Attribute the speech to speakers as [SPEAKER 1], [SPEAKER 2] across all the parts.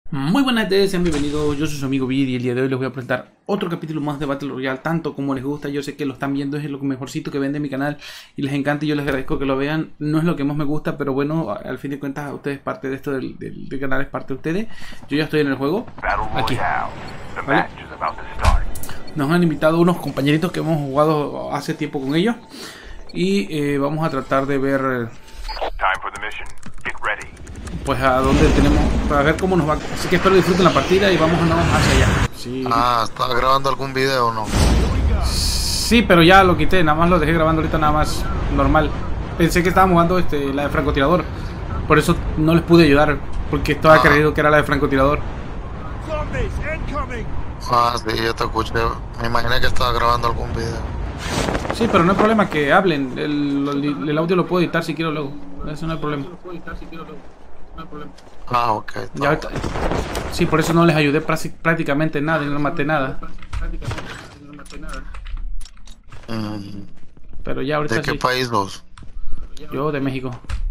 [SPEAKER 1] Muy buenas tardes, sean bienvenidos, yo soy su amigo Vid y el día de hoy les voy a presentar otro capítulo más de Battle Royale, tanto como les gusta. Yo sé que lo están viendo, es lo mejorcito que vende mi canal y les encanta y yo les agradezco que lo vean. No es lo que más me gusta, pero bueno, al fin de cuentas ustedes parte de esto del canal, es parte de ustedes. Yo ya estoy en el juego, aquí, ¿vale? Nos han invitado unos compañeritos que hemos jugado hace tiempo con ellos y vamos a tratar de ver pues a dónde tenemos, para ver cómo nos va. Así que espero disfruten la partida y vamos hacia allá. Sí.
[SPEAKER 2] ¿Estás grabando algún video o no?
[SPEAKER 1] Sí, pero ya lo quité, nada más lo dejé grabando ahorita nada más normal. Pensé que estábamos jugando la de francotirador. Por eso no les pude ayudar, porque estaba creído que era la de francotirador.
[SPEAKER 2] Sí, yo te escuché. Me imaginé que estabas grabando algún video.
[SPEAKER 1] Sí, pero no hay problema que hablen. El audio lo puedo editar si quiero luego. Eso no hay problema.
[SPEAKER 2] Ok.
[SPEAKER 1] Ya ahorita, sí, por eso no les ayudé prácticamente nada y no maté nada. Pero ya ahorita
[SPEAKER 2] ¿De qué
[SPEAKER 1] sí.
[SPEAKER 2] país vos?
[SPEAKER 1] Yo de México.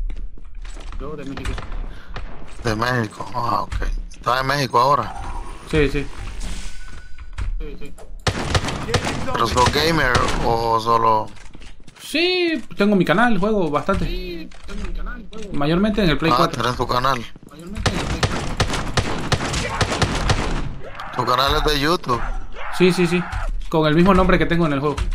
[SPEAKER 2] De México. Ok. ¿Estás en México ahora?
[SPEAKER 1] Sí, sí.
[SPEAKER 2] ¿Pero sos gamer o solo...?
[SPEAKER 1] Sí, tengo mi canal, juego bastante. Mayormente en el Play 4.
[SPEAKER 2] ¿Tenés tu canal? ¿Tu canal es de YouTube?
[SPEAKER 1] Sí, sí, sí. Con el mismo nombre que tengo en el juego.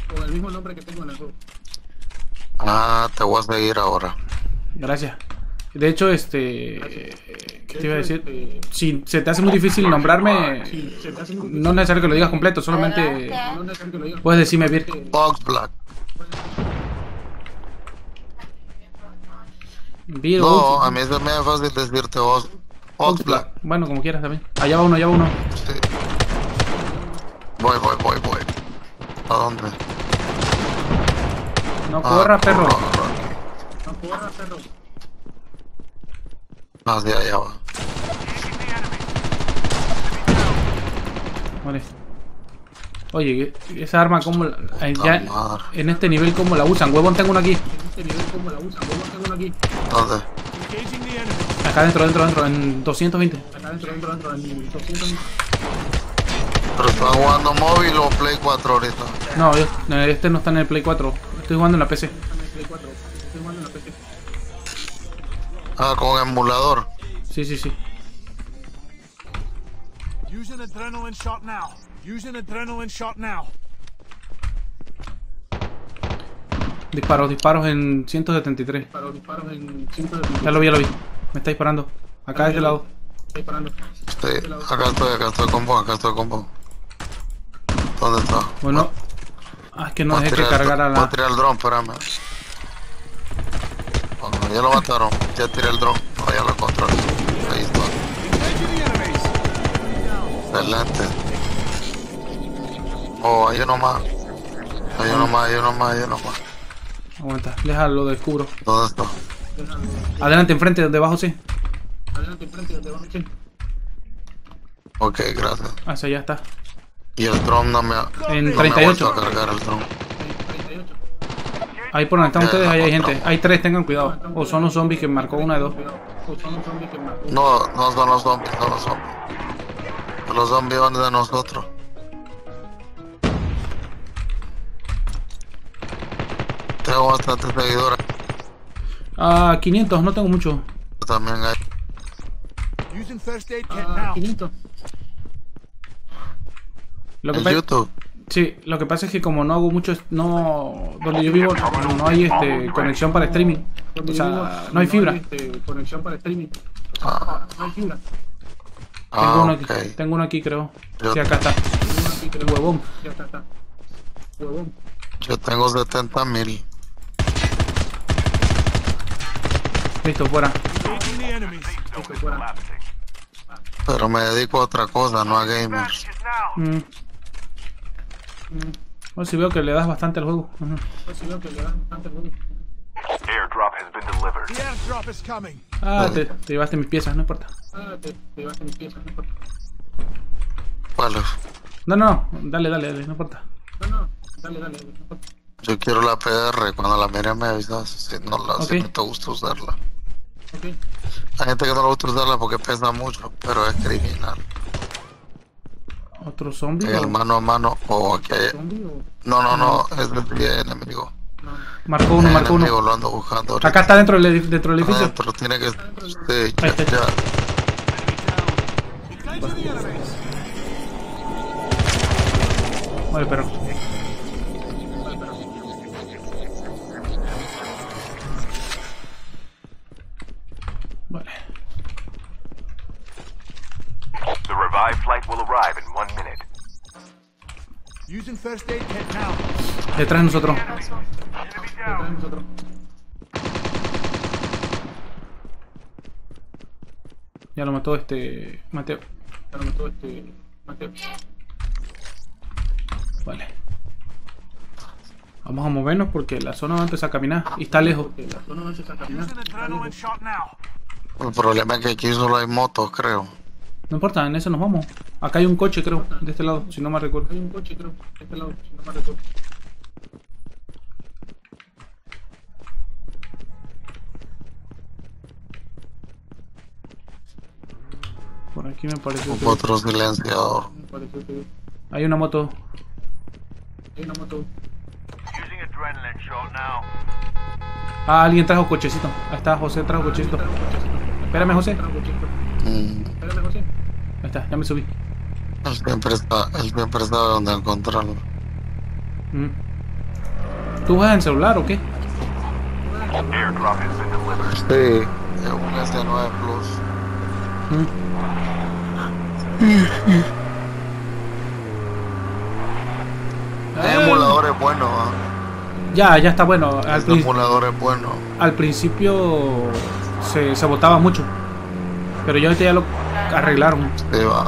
[SPEAKER 2] Te voy a seguir ahora.
[SPEAKER 1] Gracias. De hecho, ¿qué te iba a decir? Si se te hace muy difícil nombrarme, no es necesario que lo digas completo, solamente puedes decirme Vir.
[SPEAKER 2] Box Black.
[SPEAKER 1] Vir
[SPEAKER 2] No,
[SPEAKER 1] o
[SPEAKER 2] a mí se me es fácil decirte vos. Box Black.
[SPEAKER 1] Bueno, como quieras también. Allá va uno, allá va uno.
[SPEAKER 2] Sí. Voy. ¿A dónde?
[SPEAKER 1] No corra, perro.
[SPEAKER 2] Hacia allá va.
[SPEAKER 1] Vale. Oye, esa arma como ya en este nivel como la usan. Huevón, tengo uno aquí.
[SPEAKER 2] ¿Dónde?
[SPEAKER 1] Acá dentro, en 220.
[SPEAKER 2] ¿Pero estás jugando móvil o Play 4 ahorita?
[SPEAKER 1] No, este no está en el Play 4. Estoy jugando en la PC.
[SPEAKER 2] Con emulador.
[SPEAKER 1] Sí, sí, sí.
[SPEAKER 3] Use an adrenaline shot now.
[SPEAKER 1] Disparos en 173. Ya lo vi. Me está disparando. Acá de este lado.
[SPEAKER 2] Sí, acá estoy con vos. ¿Dónde está?
[SPEAKER 1] Bueno. Es que no dejé que cargara
[SPEAKER 2] Voy a
[SPEAKER 1] la...
[SPEAKER 2] tirar el dron, espérame. Bueno, ya lo mataron. Ya tiré el dron. Ya lo encontré. Ahí está. Excelente. Hay uno más. Hay uno más.
[SPEAKER 1] Aguanta, déjalo, lo descubro.
[SPEAKER 2] ¿Dónde está?
[SPEAKER 1] Adelante, enfrente, debajo, sí.
[SPEAKER 2] Ok, gracias.
[SPEAKER 1] Hacia allá está.
[SPEAKER 2] Y el dron no me ha
[SPEAKER 1] En
[SPEAKER 2] no me ha
[SPEAKER 1] 38.
[SPEAKER 2] vuelto a cargar el dron.
[SPEAKER 1] Ahí por donde están ustedes, ahí hay gente. Hay tres, tengan cuidado. O son los zombies que marcó una de dos.
[SPEAKER 2] No son los zombies. Los zombies van de nosotros. Tengo bastantes seguidores.
[SPEAKER 1] 500, no tengo mucho.
[SPEAKER 2] También hay.
[SPEAKER 3] Using first aid kit now.
[SPEAKER 1] 500. Lo que
[SPEAKER 2] En
[SPEAKER 1] pasa...
[SPEAKER 2] YouTube.
[SPEAKER 1] Sí, lo que pasa es que como no hago mucho, donde yo vivo no hay conexión para streaming. O sea, no hay fibra.
[SPEAKER 2] Ok.
[SPEAKER 1] Tengo uno aquí, creo.
[SPEAKER 2] Yo-
[SPEAKER 1] Sí, acá está. Huevón.
[SPEAKER 2] Yo tengo 70,000.
[SPEAKER 1] Listo, fuera.
[SPEAKER 3] Engaging the enemies.
[SPEAKER 2] Pero me dedico a otra cosa, no a gamers.
[SPEAKER 1] Mm. Bueno, si veo que le das bastante al juego. Ujú.
[SPEAKER 4] Airdrop has been delivered.
[SPEAKER 3] The airdrop is coming.
[SPEAKER 1] Te llevaste mis piezas, no importa.
[SPEAKER 2] ¿Cuál es?
[SPEAKER 1] No, dale, no importa.
[SPEAKER 2] Yo quiero la PR, cuando la mire me avisas, si no, si no te gusta usarla. Hay gente que no le gusta usarla porque pesa mucho, pero es criminal.
[SPEAKER 1] ¿Otro zombie?
[SPEAKER 2] En el mano a mano o aquí hay... No, es el enemigo.
[SPEAKER 1] Marcó uno,
[SPEAKER 2] El
[SPEAKER 1] marcó uno.
[SPEAKER 2] enemigo lo ando buscando ahorita.
[SPEAKER 1] Acá está dentro del edificio.
[SPEAKER 2] Adentro, tiene que... Sí,
[SPEAKER 1] Ahí está.
[SPEAKER 2] ya.
[SPEAKER 3] Engaging the enemies.
[SPEAKER 1] Oye, pero. Vale.
[SPEAKER 4] The revived flight will arrive in 1 minute.
[SPEAKER 3] Using first aid kit now.
[SPEAKER 1] Detrás de nosotros.
[SPEAKER 4] Enemy down.
[SPEAKER 1] Ya lo mató Mateo. Vale. Vamos a movernos porque la zona va a empezar a caminar. Y está lejos.
[SPEAKER 3] Using adrenaline shot now.
[SPEAKER 2] El problema es que aquí solo hay motos, creo.
[SPEAKER 1] No importa, en eso nos vamos. Acá hay un coche, creo, de este lado, si no me recuerdo. Por aquí me pareció que...
[SPEAKER 2] Otro silenciador.
[SPEAKER 1] Hay una moto.
[SPEAKER 4] Using adrenaline shot now.
[SPEAKER 1] Ah, alguien trajo cochecito. Ahí está, José trajo cochecito. Espérame, José.
[SPEAKER 2] Mm.
[SPEAKER 1] Ahí está, ya me subí.
[SPEAKER 2] Él siempre sabe dónde encontrarlo.
[SPEAKER 1] ¿Tú vas en celular o qué?
[SPEAKER 4] Airdrop has been delivered.
[SPEAKER 2] Sí, es un S9 Plus. El emulador es bueno, ¿ah?
[SPEAKER 1] Ya está bueno.
[SPEAKER 2] El emulador es bueno.
[SPEAKER 1] Al principio se botaba mucho. Pero ya ahorita ya lo arreglaron.
[SPEAKER 2] Sí, va.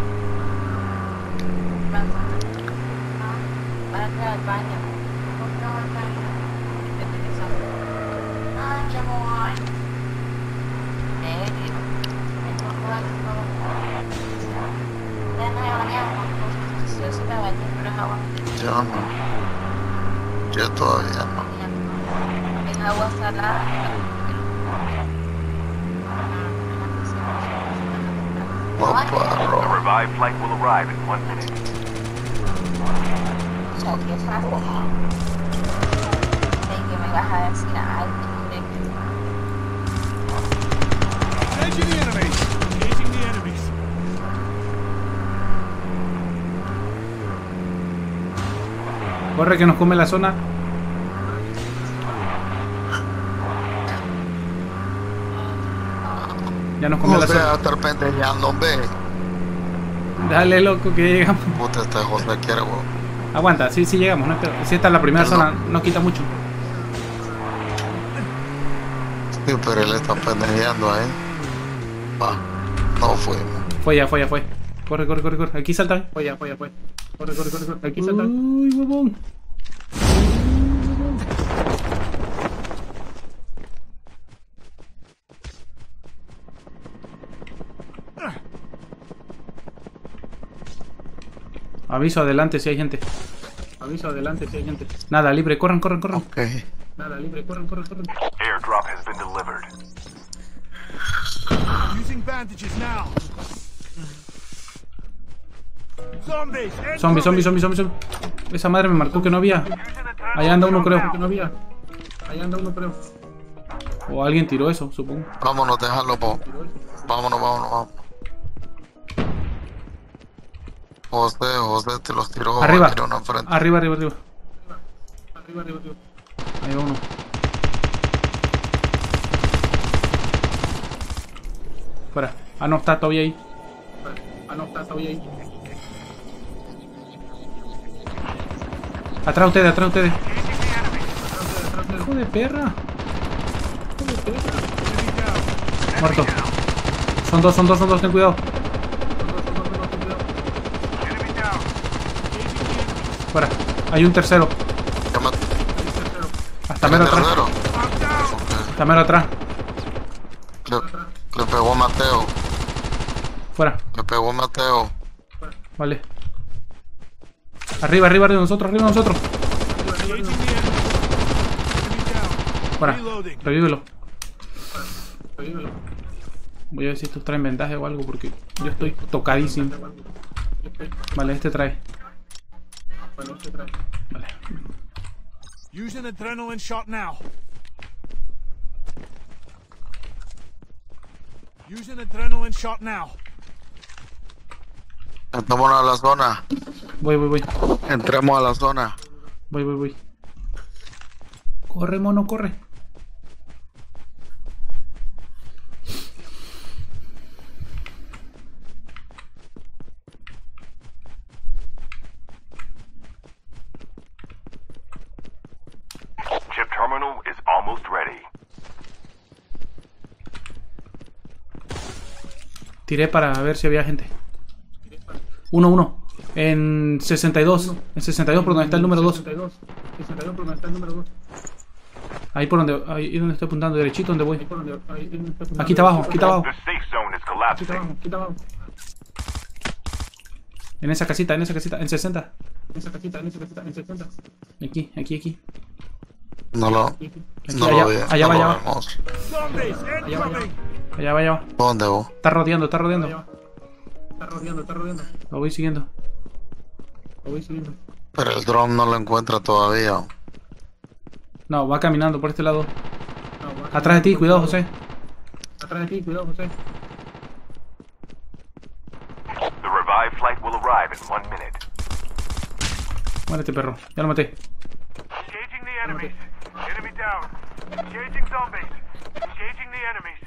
[SPEAKER 2] Yo no. Yo todavía no.
[SPEAKER 5] Es agua salada.
[SPEAKER 2] Opa,
[SPEAKER 4] The
[SPEAKER 2] bro.
[SPEAKER 4] revived flight will arrive in 1 minute.
[SPEAKER 5] O sea, qué fácil. Sé que me vas a decir algo.
[SPEAKER 3] Engaging the enemies. Engaging the enemies.
[SPEAKER 1] Corre que nos come la zona. Ya nos come
[SPEAKER 2] No
[SPEAKER 1] la
[SPEAKER 2] te
[SPEAKER 1] zona.
[SPEAKER 2] vas a estar pendejeando, hombre.
[SPEAKER 1] Dale, loco, que llegamos.
[SPEAKER 2] Puta, este José quiere, weón.
[SPEAKER 1] Aguanta, sí llegamos. No, si esta es la primera zona, no quita mucho.
[SPEAKER 2] Sí, pero él está pendejeando ahí. Va, no fuimos.
[SPEAKER 1] Fue ya. Corre. Aquí salta. Corre. Aquí salta. Uy, huevón. Aviso adelante si hay gente. Nada, libre, corran.
[SPEAKER 2] Ok.
[SPEAKER 4] Airdrop has been delivered.
[SPEAKER 3] Using bandages now. Zombies.
[SPEAKER 1] Zombie. Esa madre me marcó que no había. Allá anda uno, creo. O alguien tiró eso, supongo.
[SPEAKER 2] Vámonos, déjalo, po. Vámonos. José te los tiró.
[SPEAKER 1] Arriba.
[SPEAKER 2] Tiró uno enfrente.
[SPEAKER 1] Arriba. Ahí va uno. Fuera. Ah, no, está todavía ahí. Atrás ustedes. Hijo de perra. Muerto. Son dos, ten cuidado. Fuera. Hay un tercero.
[SPEAKER 2] Llámate.
[SPEAKER 1] Hasta mero atrás.
[SPEAKER 2] tercero.
[SPEAKER 1] Hasta mero atrás.
[SPEAKER 2] Le pegó a Mateo.
[SPEAKER 1] Fuera. Vale. Arriba de nosotros.
[SPEAKER 3] Engaging the enemy. Enemy down.
[SPEAKER 1] Fuera.
[SPEAKER 3] Reloading.
[SPEAKER 1] Revívelo. Voy a ver si estos traen vendaje o algo porque yo estoy tocadísimo. Vale, este trae. Vale.
[SPEAKER 3] Use an adrenaline shot now. Use an adrenaline shot now.
[SPEAKER 2] Entramos a la zona.
[SPEAKER 1] Voy.
[SPEAKER 2] Entremos a la zona.
[SPEAKER 1] Voy. Corre, mono, corre.
[SPEAKER 4] Chip terminal is almost ready.
[SPEAKER 1] Tiré para ver si había gente. Uno. En 62. En 62 por donde está el número 2. Ahí por donde. Ahí donde estoy apuntando. Derechito donde voy. Aquí está abajo.
[SPEAKER 4] The safe zone is collapsing.
[SPEAKER 1] En esa casita. En 60. Aquí.
[SPEAKER 2] No lo
[SPEAKER 1] allá,
[SPEAKER 2] veo.
[SPEAKER 1] allá
[SPEAKER 2] no
[SPEAKER 1] va,
[SPEAKER 2] lo
[SPEAKER 1] allá va.
[SPEAKER 3] Zombies
[SPEAKER 2] vemos.
[SPEAKER 3] incoming.
[SPEAKER 1] Allá va.
[SPEAKER 2] ¿Dónde vos?
[SPEAKER 1] Está rodeando. Lo voy siguiendo.
[SPEAKER 2] Pero el dron no lo encuentra todavía.
[SPEAKER 1] No, va caminando por este lado. Atrás de ti, cuidado, José.
[SPEAKER 4] The revived flight will arrive in 1 minute.
[SPEAKER 1] Muérete, perro. Ya lo maté.
[SPEAKER 3] Engaging the enemies. Enemy down. Engaging zombies. Engaging the enemies.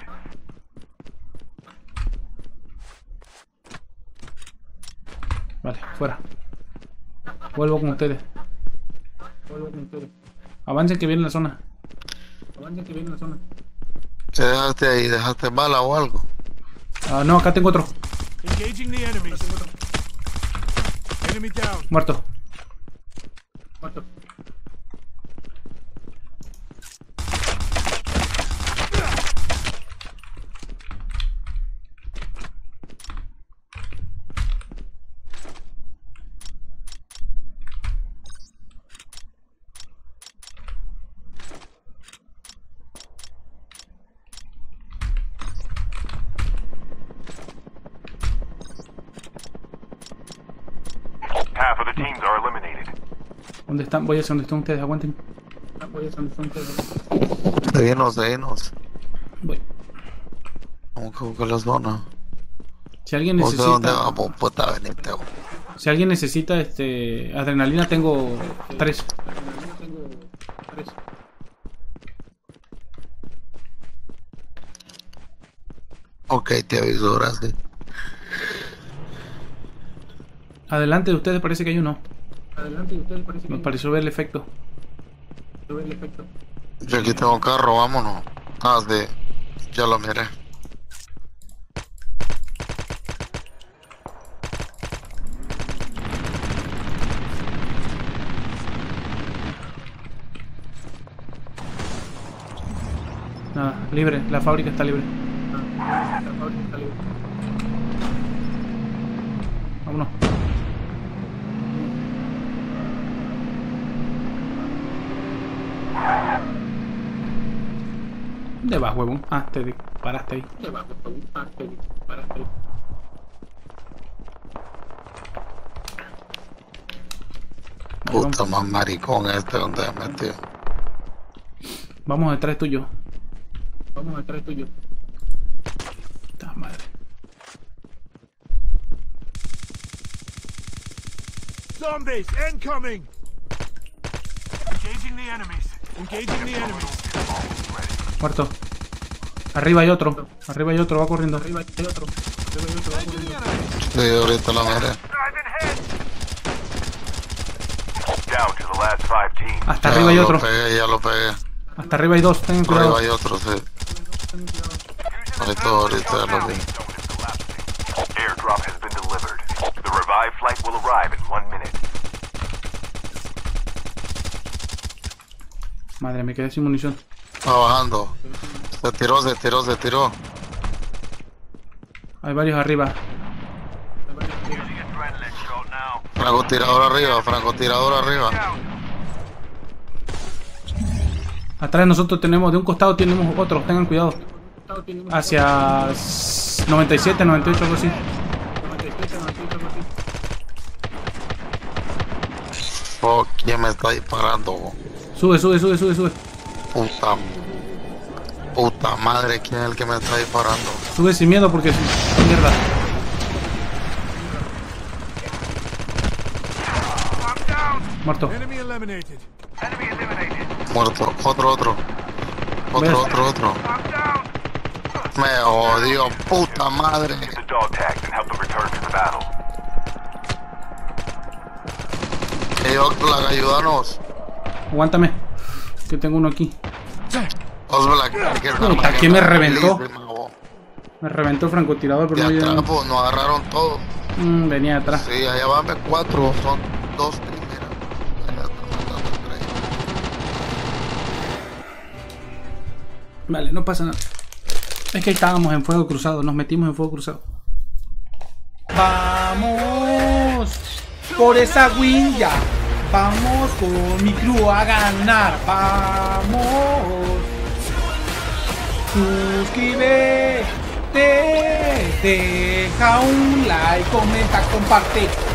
[SPEAKER 1] Vale, fuera. Vuelvo con ustedes. Avancen que viene la zona.
[SPEAKER 2] ¿Qué dejaste ahí? ¿Dejaste bala o algo?
[SPEAKER 1] Ah, no, acá tengo otro.
[SPEAKER 3] Engaging the enemies. Enemy down.
[SPEAKER 1] Muerto.
[SPEAKER 4] Half of the teams are eliminated.
[SPEAKER 1] ¿Dónde están? Voy a hacia donde están ustedes. Aguanten.
[SPEAKER 2] Seguinos.
[SPEAKER 1] Voy.
[SPEAKER 2] Vamos que buscar la zona.
[SPEAKER 1] Si alguien
[SPEAKER 2] No sé dónde
[SPEAKER 1] necesita...
[SPEAKER 2] vamos, puta, venite.
[SPEAKER 1] Si alguien necesita adrenalina, tengo 3.
[SPEAKER 2] Ok, te aviso, gracias.
[SPEAKER 1] Adelante de ustedes parece que hay uno. Me pareció ver el efecto.
[SPEAKER 2] Yo aquí tengo carro, vámonos. Ah, sí, ya lo miré.
[SPEAKER 1] Nada, libre. La fábrica está libre. Vámonos. ¿Dónde vas, huevón? Ah, te paraste ahí.
[SPEAKER 2] Puta más maricón donde me metió.
[SPEAKER 1] Vamos detrás tuyo. Puta madre.
[SPEAKER 3] Zombies incoming. Engaging the enemies. Engaging the enemies.
[SPEAKER 1] Muerto. Arriba hay otro, va corriendo.
[SPEAKER 3] Engaging the enemies.
[SPEAKER 2] Sí, ahorita lo miré.
[SPEAKER 4] Down to the last 5 teams.
[SPEAKER 1] Hasta arriba hay otro.
[SPEAKER 2] Ya lo pegué.
[SPEAKER 1] Hasta arriba hay 2, tengan cuidado.
[SPEAKER 2] Arriba hay otro, sí. Ahorita ya lo vi.
[SPEAKER 4] Airdrop has been delivered. The revived flight will arrive in 1 minute.
[SPEAKER 1] Madre, me quedé sin munición.
[SPEAKER 2] Va bajando. Se tiró.
[SPEAKER 1] Hay varios arriba.
[SPEAKER 2] Francotirador arriba.
[SPEAKER 1] Atrás de nosotros tenemos, de un costado tenemos otros, tengan cuidado. Hacia 97, 98, algo así.
[SPEAKER 2] Fuck, ¿quién me está disparando?
[SPEAKER 1] Sube.
[SPEAKER 2] Puta madre, ¿quién es el que me está disparando?
[SPEAKER 1] Sube sin miedo porque mierda.
[SPEAKER 3] I'm down.
[SPEAKER 1] Muerto.
[SPEAKER 3] Enemy eliminated. Enemy eliminated.
[SPEAKER 2] Muerto, otro.
[SPEAKER 1] ¿Ves?
[SPEAKER 2] Otro.
[SPEAKER 3] I'm down.
[SPEAKER 2] Me odio, puta madre.
[SPEAKER 4] Get the dog tags and help them return to the battle.
[SPEAKER 2] Oxblack, ayúdanos.
[SPEAKER 1] Aguántame. Que tengo uno aquí.
[SPEAKER 2] Oxblack, que
[SPEAKER 1] Puta, ¿quién me reventó?
[SPEAKER 2] Please, mago.
[SPEAKER 1] Me reventó el francotirador,
[SPEAKER 2] De
[SPEAKER 1] pero no
[SPEAKER 2] atrás,
[SPEAKER 1] llegó.
[SPEAKER 2] pues, nos agarraron todo.
[SPEAKER 1] Venía de atrás.
[SPEAKER 2] Sí, allá van 4, son 2 primeras. Allá están matando entre ellos.
[SPEAKER 1] Vale, no pasa nada. Es que estábamos en fuego cruzado, nos metimos en fuego cruzado. ¡Vamos! Por esa win ya. Vamos con mi crew a ganar. ¡Vamos! Suscríbete, deja un like, comenta, comparte.